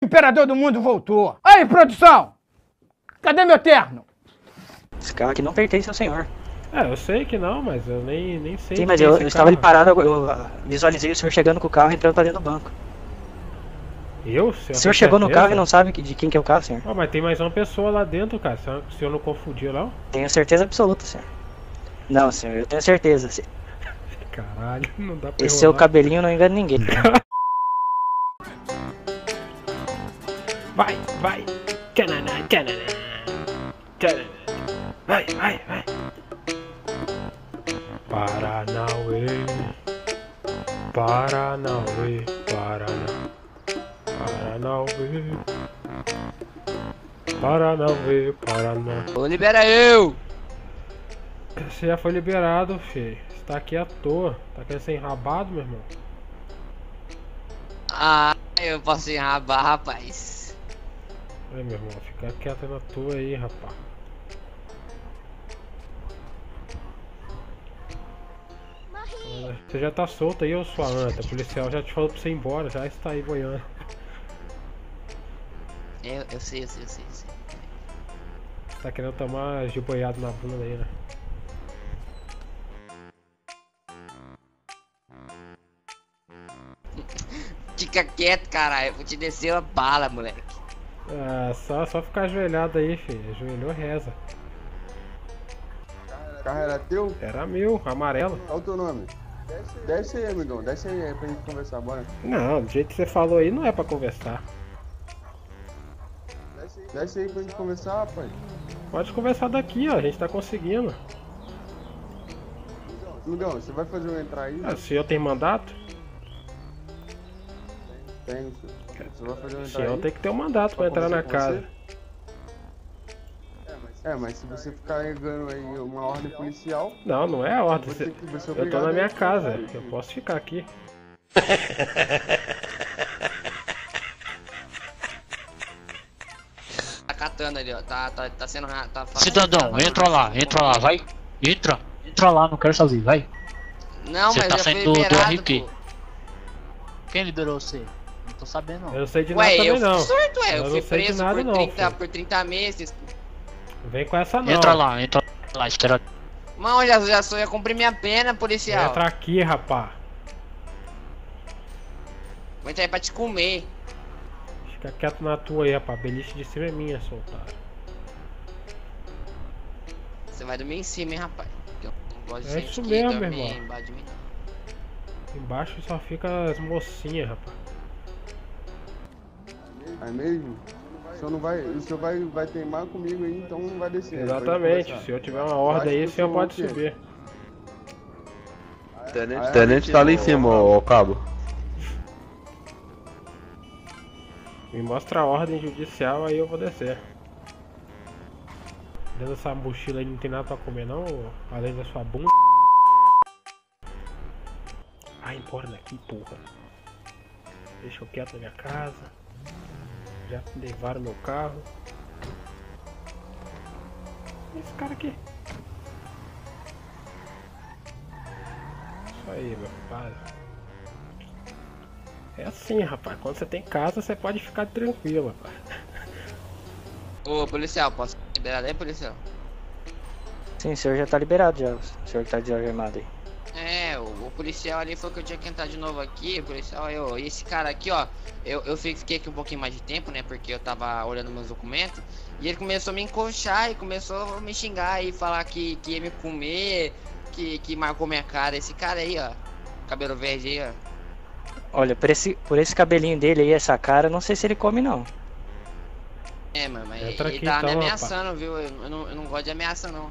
O imperador do mundo voltou. Aí, produção! Cadê meu terno? Esse carro aqui não pertence ao senhor. É, eu sei que não, mas eu nem sei. Sim, mas eu estava ali parado, eu visualizei o senhor chegando com o carro e entrando pra dentro do banco. Eu? O senhor chegou no carro e não sabe de quem que é o carro, senhor? Oh, mas tem mais uma pessoa lá dentro, cara. Se o senhor não confundiu, não? Tenho certeza absoluta, senhor. Não, senhor, eu tenho certeza. Caralho, não dá pra Esse seu cabelinho não engana ninguém. Vai, vai. Cananá, cananá. Cananá. Vai, vai, vai. Paranauê. Paranauê, Paraná. Paranauê. Paranauê, Paraná. Ô, libera eu! Você já foi liberado, filho. Você tá aqui à toa. Tá querendo ser enrabado, meu irmão? Ah, eu posso enrabar, rapaz. Aí, meu irmão, fica quieto na tua aí, rapaz. Você já tá solto aí, ô sua anta. O policial já te falou pra você ir embora, já está aí boiando. Eu sei. Você tá querendo tomar giboiado na bunda aí, né? Fica quieto, caralho. Eu vou te descer uma bala, moleque. Ah, só ficar ajoelhado aí, filho. Ajoelhou, reza. O carro era teu? Era meu, amarelo. Qual o teu nome? Desce aí, amigão. Desce aí pra gente conversar, bora. Não, do jeito que você falou aí não é pra conversar. Desce aí pra gente conversar, rapaz. Pode conversar daqui, ó. A gente tá conseguindo. Amigão, você vai fazer eu entrar aí? Ah, o senhor tem mandato? Tem, você vai fazer eu O entrar senhor aí? tem que ter um mandato pra entrar na casa. Mas se você ficar negando aí uma ordem policial... Não, não é a ordem. você Eu tô na minha casa. Eu posso ficar aqui. Tá catando ali, ó. Tá sendo... Tá fazendo, Cidadão, entra lá, vai. Entra lá, não quero sozinho, vai. Não, Você mas tá já foi saindo do liberado, RP. pô. Quem liberou você? Não tô sabendo não. Eu não sei de nada Ué, também eu não. fui sorto, ué. Eu não fui sei de preso nada por, não, 30, filho. por 30 meses. Vem com essa não. Entra lá, espera. Mano, já ia cumprir minha pena, policial. Entra aqui, rapá. Vou entrar aí pra te comer. Fica quieto na tua aí, rapá. Beliche de cima é minha, soltado. Você vai dormir em cima, hein, rapaz. Eu não gosto de É gente isso que mesmo, dorme meu irmão. embaixo de mim, não. Embaixo só fica as mocinhas, rapaz. É mesmo? O senhor vai teimar comigo aí, então não vai descer. Exatamente. Se eu tiver uma ordem aí, o senhor pode subir. Tenente tá ali em cima, ô cabo. Me mostra a ordem judicial, aí eu vou descer. Dentro dessa mochila aí não tem nada pra comer não, além da sua bunda. Vai embora daqui, porra. Deixa eu quieto na minha casa. Já levaram meu carro. E esse cara aqui? Isso aí, meu pai. É assim, rapaz. Quando você tem casa, você pode ficar tranquilo, rapaz. Ô, policial, posso liberar aí, policial? Sim, o senhor já tá liberado já. O senhor que tá desarmado aí. É, o policial ali falou que eu tinha que entrar de novo aqui, o policial, e esse cara aqui, ó, eu fiquei aqui um pouquinho mais de tempo, né, porque eu tava olhando meus documentos, e ele começou a me encoxar e começou a me xingar e falar que ia me comer, que marcou minha cara, esse cara aí, ó, cabelo verde aí, ó. Olha, por esse cabelinho dele aí, essa cara, não sei se ele come não. É, mano, mas Entra ele aqui, tava me então, ameaçando, viu, eu não gosto de ameaça, não.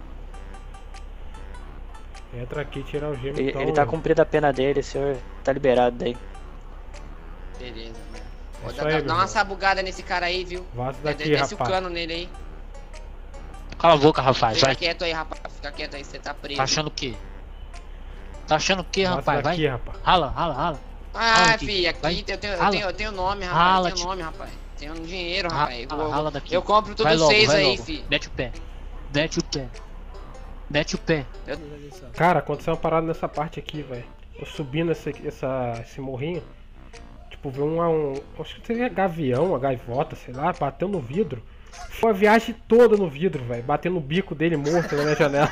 Entra aqui e tira o gelo. Ele tá cumprindo a pena dele, o senhor tá liberado daí. Beleza, mano. É isso Dá aí, meu uma irmão. sabugada nesse cara aí, viu? Vaza daqui, Desce o rapaz. cano nele aí. Cala a boca, rapaz, Fica vai. quieto aí, rapaz, fica quieto aí, você tá preso. Tá achando o quê? Tá achando o quê, Vaza rapaz? daqui, Vai. rapaz. Rala. Ah, aqui. filho, aqui Vai. eu tenho nome, rapaz. Rala, Eu tenho nome, rapaz. Tenho dinheiro, Rala, rapaz. rala daqui. Eu compro tudo Vai logo, vocês vai aí, logo. filho. Mete o pé. Mete o pé. Cara, aconteceu uma parada nessa parte aqui, velho. Eu subindo esse morrinho. Tipo, ver acho que seria gavião, uma gaivota, sei lá, bateu no vidro. Foi a viagem toda no vidro, velho. Batendo no bico dele morto na minha janela.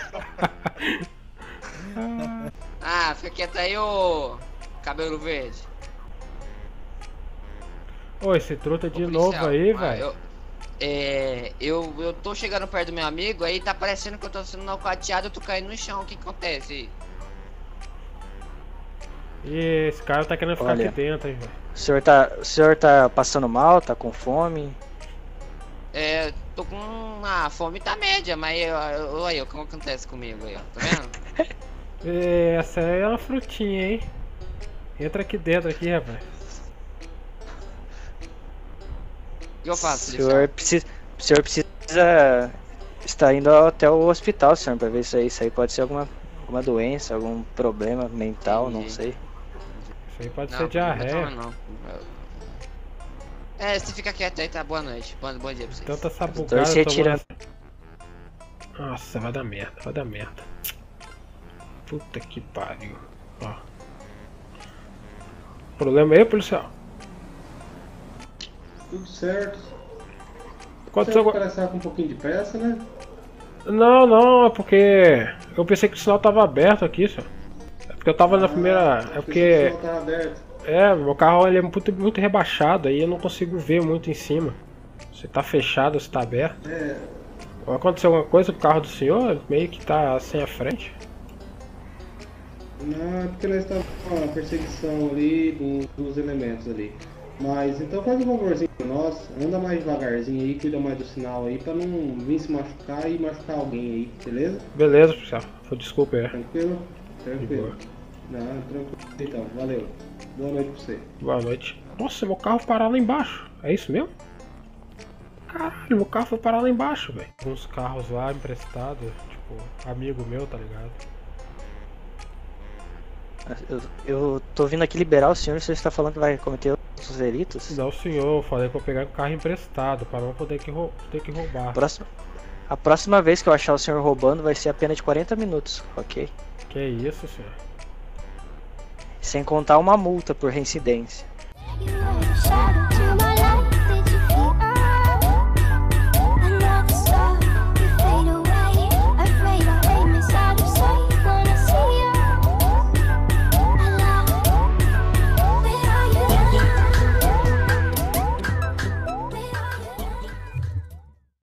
Ah, fica quieto aí, ô cabelo verde. Ô, esse truta de Ô, novo policial, aí, velho. Eu tô chegando perto do meu amigo, aí tá parecendo que eu tô sendo nocauteado, eu tô caindo no chão, o que acontece aí? E esse cara tá querendo ficar Olha. aqui dentro, hein, velho. O senhor tá passando mal, tá com fome? Tô com a fome tá média, mas olha o que acontece comigo aí, ó, tá vendo? Essa aí é uma frutinha, hein. Entra aqui dentro, aqui, rapaz. O que eu faço, O senhor precisa estar indo até o hospital, senhor, pra ver isso aí pode ser alguma doença, algum problema mental, não Entendi. sei. Isso aí pode Não, ser diarreia. não. Você fica quieto aí, tá? Boa noite. Bom dia pra vocês. Tanta essa Tô bugada se retirando. Nossa, vai dar merda. Puta que pariu. Ó. Problema aí, policial? Tudo certo. Aconteceu O cara estava com um pouquinho de pressa, né? Não, é porque eu pensei que o sinal tava aberto aqui, senhor. É porque eu tava na primeira. É porque. O sinal tava aberto. Meu carro ele é muito rebaixado, aí eu não consigo ver muito em cima. Se tá fechado, se tá aberto. Aconteceu alguma coisa com o carro do senhor? Meio que tá sem a frente. Não, é porque nós estamos com uma perseguição ali dos elementos ali. Mas então faz um favorzinho pra nós, anda mais devagarzinho aí, cuida mais do sinal aí, pra não vir se machucar e machucar alguém aí, beleza? Beleza, policial. Desculpa aí. Tranquilo? De Tranquilo. boa. Não, tranquilo. Então, valeu. Boa noite pra você. Boa noite. Nossa, meu carro parar lá embaixo. É isso mesmo? Caralho, meu carro foi parar lá embaixo, velho. Alguns carros lá emprestados, tipo, amigo meu, tá ligado? Eu tô vindo aqui liberar o senhor, você está falando que vai cometer outros delitos? Não, senhor, eu falei que eu pegar o carro emprestado, pra não poder ter que roubar. A próxima vez que eu achar o senhor roubando vai ser a pena de 40 minutos, ok? Que isso, senhor? Sem contar uma multa por reincidência. You shadow to my